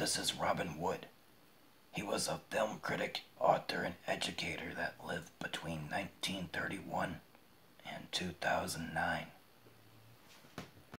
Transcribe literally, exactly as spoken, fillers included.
this is Robin Wood. He was a film critic, author, and educator that lived between nineteen thirty-one and two thousand nine.